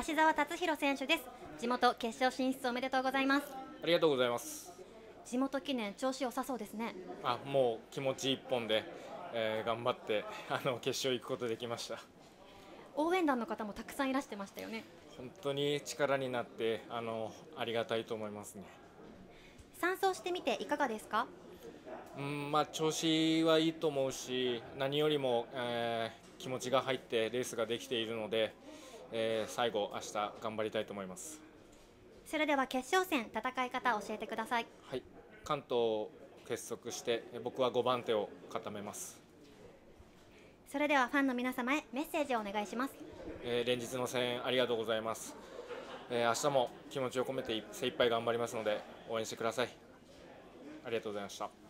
芦澤達弘選手です。地元決勝進出おめでとうございます。 ありがとうございます。 地元記念調子良さそうですね。 もう気持ち一本で、頑張って決勝行くことできました。 応援団の方もたくさんいらしてましたよね。 本当に力になってありがたいと思いますね。 3走してみていかがですか？ 調子はいいと思うし、何よりも、気持ちが入ってレースができているので、最後明日頑張りたいと思います。 それでは決勝戦戦い方を教えてください。 はい、関東を結束して僕は5番手を固めます。 それではファンの皆様へメッセージをお願いします。 連日の声援ありがとうございます。明日も気持ちを込めて精一杯頑張りますので応援してください。ありがとうございました。